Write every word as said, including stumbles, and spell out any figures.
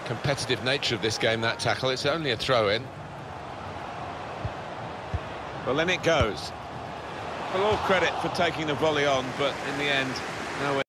competitive nature of this game, that tackle. It's only a throw-in. Well, then it goes. Well, all credit for taking the volley on, but in the end, no